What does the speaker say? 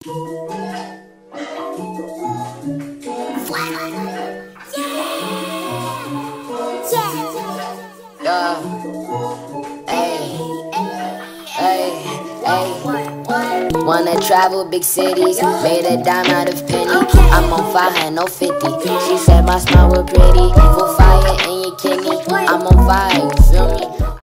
Wanna travel big cities, made a dime out of penny. I'm on fire, no 50. She said my smile was pretty, full fire in your kidney. I'm on fire, you feel me?